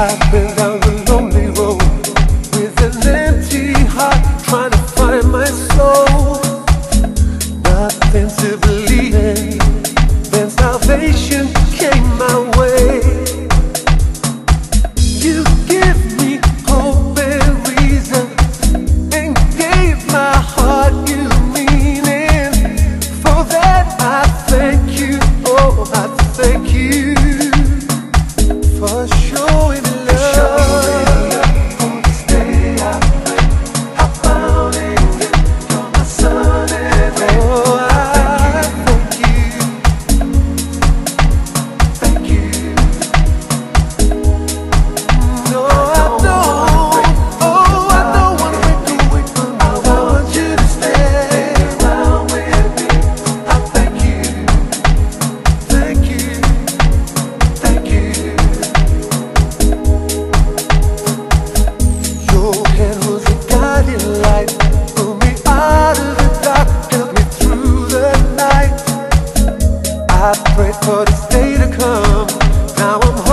I've been down the lonely road with an empty heart, trying to find my soul. Nothing to believe in, then salvation came my way. You give me hope and reason, and gave my heart new meaning. For that I thank you, oh I thank you for showing me love. On this day I found it, you're my sun and rain. Oh, I thank you, thank you. No, I don't, oh I don't want to break away from you. I want you to stay around with me. I thank you, thank you, thank you. Your hand was a guiding light, pulled me out of the dark, helped me through the night. I prayed for this day to come, now I'm home.